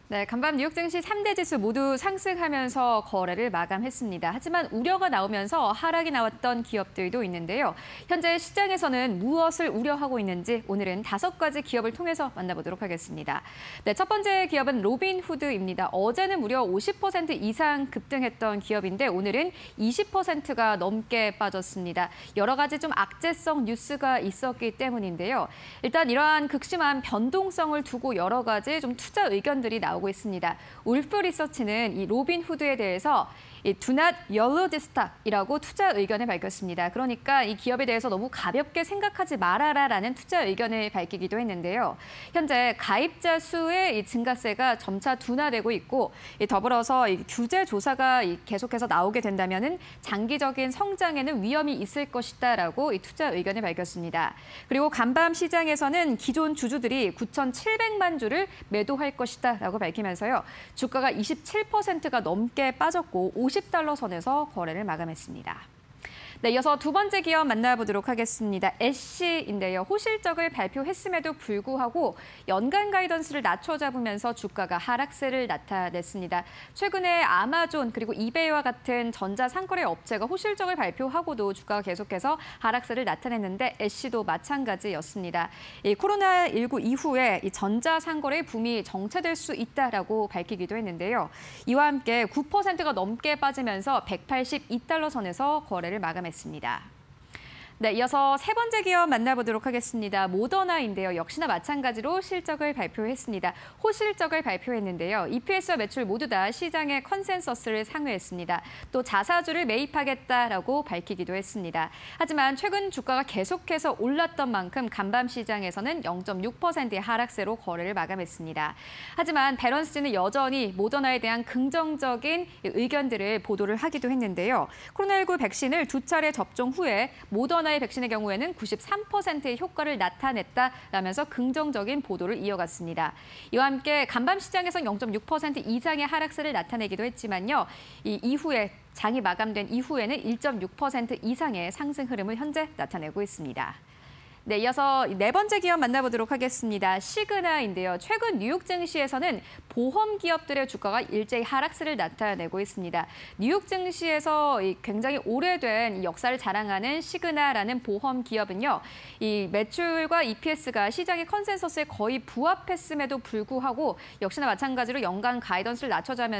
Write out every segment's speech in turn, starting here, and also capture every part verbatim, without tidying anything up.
네, 간밤 뉴욕 증시 삼 대 지수 모두 상승하면서 거래를 마감했습니다. 하지만 우려가 나오면서 하락이 나왔던 기업들도 있는데요. 현재 시장에서는 무엇을 우려하고 있는지 오늘은 다섯 가지 기업을 통해서 만나보도록 하겠습니다. 네, 첫 번째 기업은 로빈후드입니다. 어제는 무려 오십 퍼센트 이상 급등했던 기업인데 오늘은 이십 퍼센트가 넘게 빠졌습니다. 여러 가지 좀 악재성 뉴스가 있었기 때문인데요. 일단 이러한 극심한 변동성을 두고 여러 가지 좀 투자 의견들이 나오고 있습니다. 울프 리서치는 이 로빈후드에 대해서 이 Do not yellow this stock이라고 투자 의견을 밝혔습니다. 그러니까 이 기업에 대해서 너무 가볍게 생각하지 말아라라는 투자 의견을 밝히기도 했는데요. 현재 가입자 수의 이 증가세가 점차 둔화되고 있고 더불어서 이 규제 조사가 계속해서 나오게 된다면은 장기적인 성장에는 위험이 있을 것이다라고 이 투자 의견을 밝혔습니다. 그리고 간밤 시장에서는 기존 주주들이 구천칠백만 주를 매도할 것이다라고 밝히면서요. 주가가 이십칠 퍼센트가 넘게 빠졌고 오십 달러 선에서 거래를 마감했습니다. 네, 이어서 두 번째 기업 만나보도록 하겠습니다. 애쉬인데요. 호실적을 발표했음에도 불구하고 연간 가이던스를 낮춰 잡으면서 주가가 하락세를 나타냈습니다. 최근에 아마존 그리고 이베이와 같은 전자상거래 업체가 호실적을 발표하고도 주가가 계속해서 하락세를 나타냈는데 애쉬도 마찬가지였습니다. 이 코로나십구 이후에 이 전자상거래 붐이 정체될 수 있다라고 밝히기도 했는데요. 이와 함께 구 퍼센트가 넘게 빠지면서 백팔십이 달러 선에서 거래를 마감했습니다. 했습니다. 네, 이어서 세 번째 기업 만나보도록 하겠습니다. 모더나인데요. 역시나 마찬가지로 실적을 발표했습니다. 호실적을 발표했는데요. 이피에스와 매출 모두 다 시장의 컨센서스를 상회했습니다. 또 자사주를 매입하겠다라고 밝히기도 했습니다. 하지만 최근 주가가 계속해서 올랐던 만큼 간밤 시장에서는 영 점 육 퍼센트의 하락세로 거래를 마감했습니다. 하지만 배런스지는 여전히 모더나에 대한 긍정적인 의견들을 보도를 하기도 했는데요. 코로나십구 백신을 두 차례 접종 후에 모더나의 백신의 경우에는 구십삼 퍼센트의 효과를 나타냈다라면서 긍정적인 보도를 이어갔습니다. 이와 함께 간밤 시장에서 영 점 육 퍼센트 이상의 하락세를 나타내기도 했지만요. 이 이후에 장이 마감된 이후에는 일 점 육 퍼센트 이상의 상승 흐름을 현재 나타내고 있습니다. 네, 이어서 네 번째 기업 만나보도록 하겠습니다. 시그나인데요. 최근 뉴욕 증시에서는 보험 기업들의 주가가 일제히 하락세를 나타내고 있습니다. 뉴욕 증시에서 굉장히 오래된 역사를 자랑하는 시그나라는 보험 기업은요. 이 매출과 이피에스가 시장의 컨센서스에 거의 부합했음에도 불구하고 역시나 마찬가지로 연간 가이던스를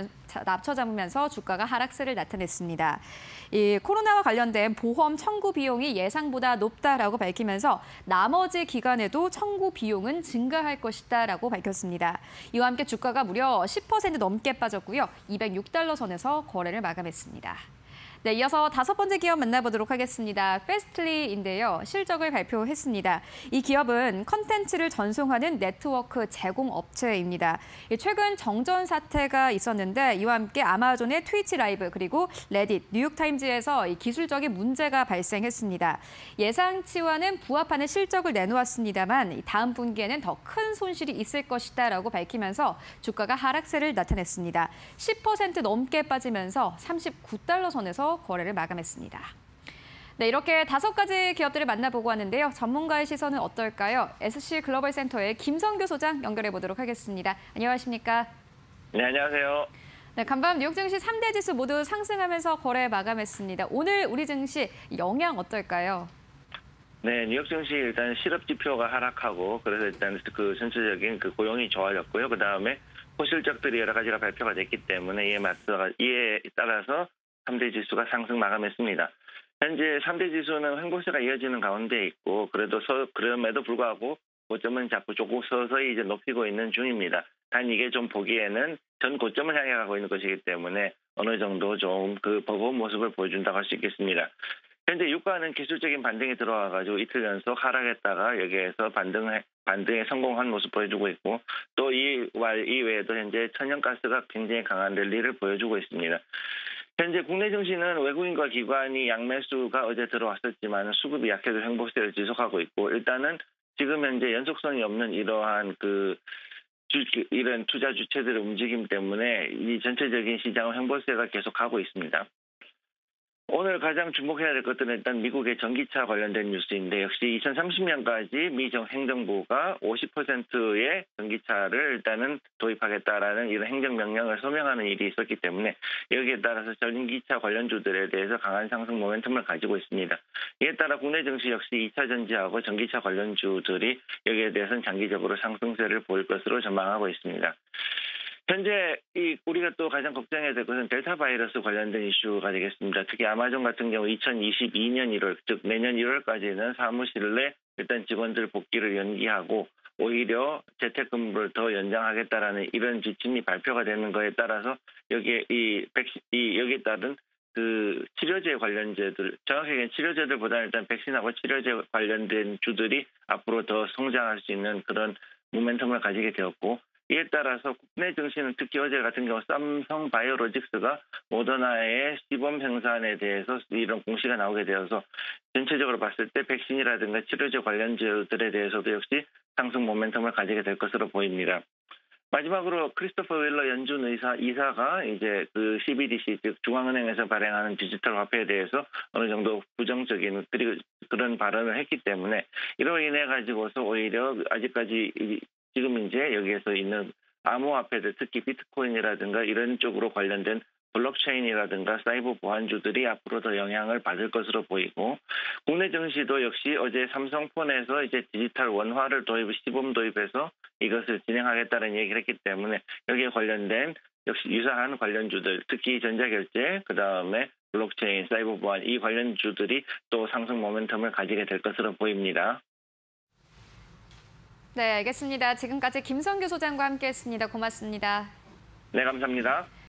낮춰잡으면서 주가가 하락세를 나타냈습니다. 이 코로나와 관련된 보험 청구 비용이 예상보다 높다라고 밝히면서 나머지 기간에도 청구 비용은 증가할 것이다라고 밝혔습니다. 이와 함께 주가가 무려 십 퍼센트 넘게 빠졌고요. 이백육 달러 선에서 거래를 마감했습니다. 네, 이어서 다섯 번째 기업 만나보도록 하겠습니다. 페스트리인데요. 실적을 발표했습니다. 이 기업은 컨텐츠를 전송하는 네트워크 제공 업체입니다. 최근 정전 사태가 있었는데 이와 함께 아마존의 트위치 라이브 그리고 레딧, 뉴욕타임즈에서 기술적인 문제가 발생했습니다. 예상치와는 부합하는 실적을 내놓았습니다만 다음 분기에는 더 큰 손실이 있을 것이다라고 밝히면서 주가가 하락세를 나타냈습니다. 십 퍼센트 넘게 빠지면서 삼십구 달러 선에서 거래를 마감했습니다. 네, 이렇게 다섯 가지 기업들을 만나보고 왔는데요. 전문가의 시선은 어떨까요? 에스씨 글로벌 센터의 김성규 소장 연결해 보도록 하겠습니다. 안녕하십니까? 네, 안녕하세요. 네, 간밤 뉴욕 증시 삼 대 지수 모두 상승하면서 거래 마감했습니다. 오늘 우리 증시 영향 어떨까요? 네, 뉴욕 증시 일단 실업 지표가 하락하고 그래서 일단 그 전체적인 그 고용이 좋아졌고요. 그 다음에 호실적들이 여러 가지가 발표가 됐기 때문에 이에 맞서 이에 따라서 삼 대 지수가 상승 마감했습니다. 현재 삼 대 지수는 횡보세가 이어지는 가운데 있고 그래도 서, 그럼에도 불구하고 고점은 자꾸 조금 서서히 이제 높이고 있는 중입니다. 단 이게 좀 보기에는 전 고점을 향해 가고 있는 것이기 때문에 어느 정도 좀 그 버거운 모습을 보여준다고 할 수 있겠습니다. 현재 유가는 기술적인 반등이 들어와가지고 이틀 연속 하락했다가 여기에서 반등 반등에 성공한 모습 보여주고 있고 또 이 이외에도 현재 천연가스가 굉장히 강한 랠리를 보여주고 있습니다. 현재 국내 증시는 외국인과 기관이 양매수가 어제 들어왔었지만 수급이 약해서 횡보세를 지속하고 있고 일단은 지금 현재 연속성이 없는 이러한 그 주, 이런 투자 주체들의 움직임 때문에 이 전체적인 시장은 횡보세가 계속하고 있습니다. 오늘 가장 주목해야 될 것들은 일단 미국의 전기차 관련된 뉴스인데 역시 이천삼십 년까지 미 정 행정부가 오십 퍼센트의 전기차를 일단은 도입하겠다라는 이런 행정명령을 서명하는 일이 있었기 때문에 여기에 따라서 전기차 관련주들에 대해서 강한 상승 모멘텀을 가지고 있습니다. 이에 따라 국내 증시 역시 이 차 전지하고 전기차 관련주들이 여기에 대해서는 장기적으로 상승세를 보일 것으로 전망하고 있습니다. 현재 이 우리가 또 가장 걱정해야 될 것은 델타 바이러스 관련된 이슈가 되겠습니다. 특히 아마존 같은 경우 이천이십이 년 일월, 즉 내년 일월까지는 사무실 내 일단 직원들 복귀를 연기하고 오히려 재택근무를 더 연장하겠다라는 이런 지침이 발표가 되는 거에 따라서 여기에 이 백신, 이 여기에 따른 그 치료제 관련제들, 정확하게 치료제들보다 일단 백신하고 치료제 관련된 주들이 앞으로 더 성장할 수 있는 그런 모멘텀을 가지게 되었고. 이에 따라서 국내 증시는 특히 어제 같은 경우 삼성 바이오로직스가 모더나의 시범 생산에 대해서 이런 공시가 나오게 되어서 전체적으로 봤을 때 백신이라든가 치료제 관련주들에 대해서도 역시 상승 모멘텀을 가지게 될 것으로 보입니다. 마지막으로 크리스토퍼 윌러 연준 의사 이사가 이제 그 씨비디씨 즉 중앙은행에서 발행하는 디지털 화폐에 대해서 어느 정도 부정적인 그리고 그런 발언을 했기 때문에 이로 인해 가지고서 오히려 아직까지 지금 이제 여기에서 있는 암호화폐들 특히 비트코인이라든가 이런 쪽으로 관련된 블록체인이라든가 사이버 보안주들이 앞으로 더 영향을 받을 것으로 보이고 국내 증시도 역시 어제 삼성폰에서 이제 디지털 원화를 도입 시범 도입해서 이것을 진행하겠다는 얘기를 했기 때문에 여기에 관련된 역시 유사한 관련주들 특히 전자결제 그다음에 블록체인 사이버 보안 이 관련주들이 또 상승 모멘텀을 가지게 될 것으로 보입니다. 네, 알겠습니다. 지금까지 김성규 소장과 함께했습니다. 고맙습니다. 네, 감사합니다.